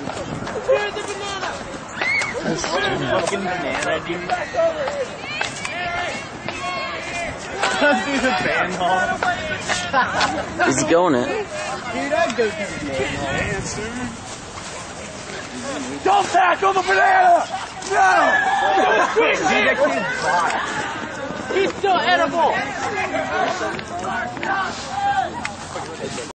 Here's the banana! Fucking banana, dude. Let's do the band hall. Is he going it? Dude, I'd go to the band hall. Don't tackle the banana! No! Dude, that kid's hot. He's still edible!